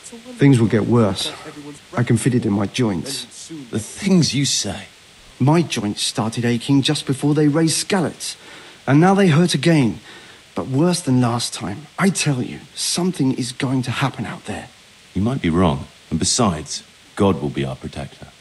Things will get worse. I can feel it in my joints. The things you say. My joints started aching just before they raised scallops, and now they hurt again. But worse than last time. I tell you, something is going to happen out there. You might be wrong, and besides, God will be our protector.